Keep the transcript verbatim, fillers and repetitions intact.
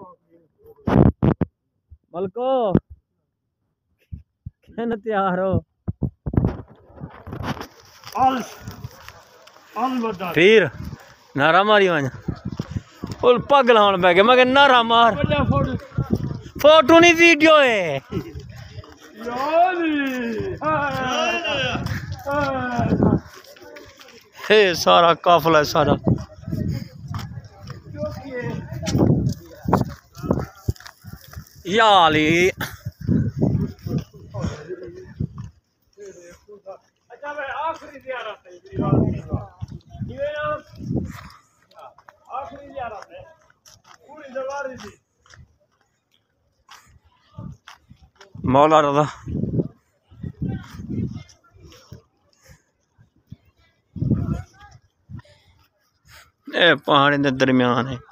मलको कहना तैयार हो फिर नारा मारी वज पग लाउन पै गया मैं नारा मार फोटो नहीं वीडियो है हे सारा काफला सारा याली मौला रहा ए पहाड़ी के दरम्यान है।